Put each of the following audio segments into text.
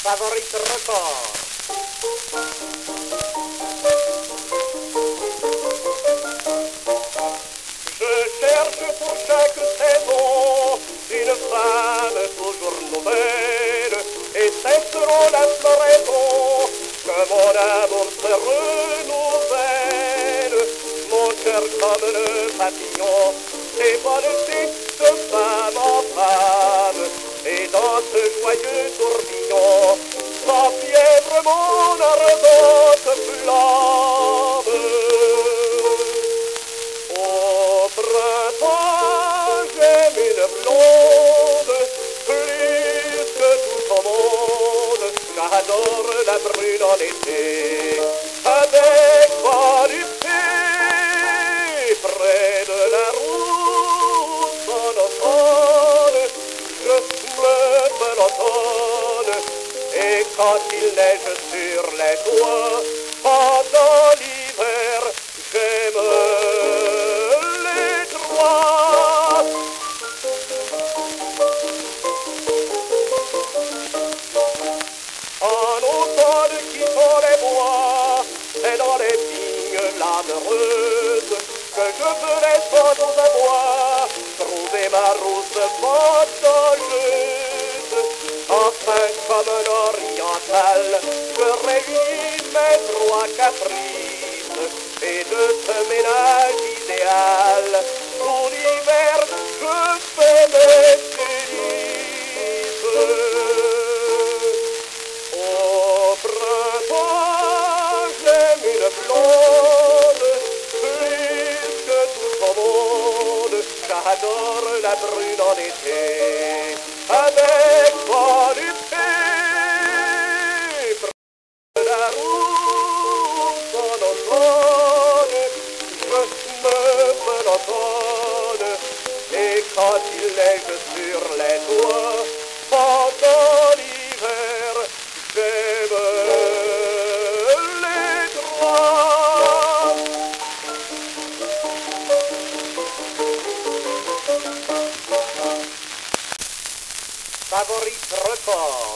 Favorite record. Je cherche pour chaque saison une femme toujours nouvelle, et c'est selon la floraison que mon amour se renouvelle. Mon cœur comme le papillon s'évole de femme en femme, et dans ce joyeux tourbillon s'enfièvre mon ardente flamme. Au printemps j'aime une blonde plus que tout au monde. J'adore la brune en été, avec volupté, près de la route en automne. Je me pelotonne, et quand il neige sur les toits, pendant l'hiver, j'aime les trois. En automne quittant les bois, c'est dans les vignes landeureuses que je venais sans aux abois trouver ma rousse vendangeuse. Enfin, comme un oriental, je réunis mes trois caprices, et de ce ménage idéal, pour l'hiver, je fais mes délices. Au printemps, j'aime une blonde, plus que tout au monde. J'adore la brune en été, avec volupté, près de la route en automne. Je me pelotonne, et quand il neige sur les toits, pendant l'hiver, j'aime les trois. Favorite record.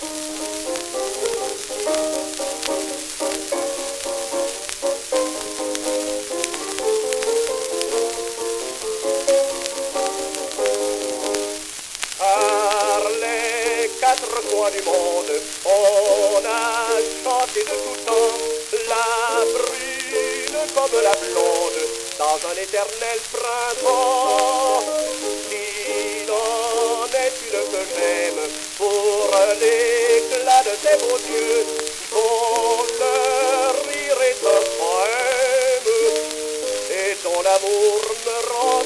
Par les quatre coins du monde, on a chanté de tout temps la brune comme la blonde, dans un éternel printemps. Il en est une que j'aime pour l'éclat de ses beaux yeux, dont le rire est un poème, et dont l'amour me rend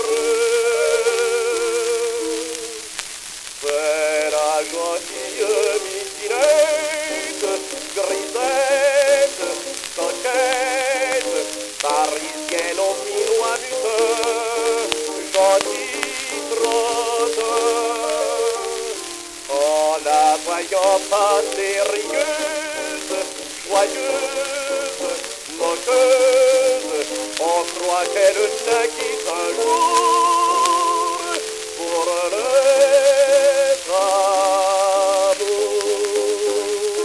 heureux. C'est la gentille Midinette, grisette, coquette, parisienne au pinois mutin, gentille trottin. En la voyant passer rieuse, joyeuse, moqueuse, on croit qu'elle naquit un jour pour les amours.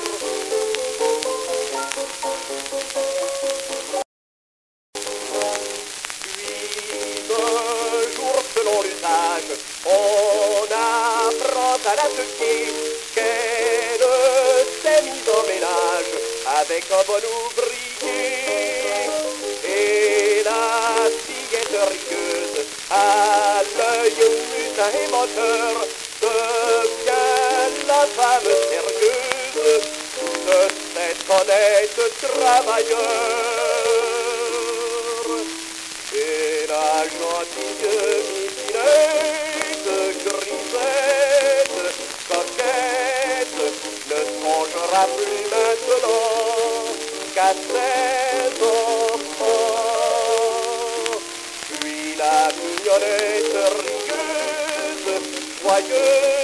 Puis un jour, selon l'usage, on apprend à la petite qu'elle s'est mise en ménage avec un bon ouvrier. Et la fillette rieuse, à l'œil mutin et moteur, devient la femme sérieuse de cet honnête travailleur. Et la gentille Midinette, grisette, coquette, ne songera plus maintenant qu'à ses enfants. Puis la mignonnette rieuse, joyeuse,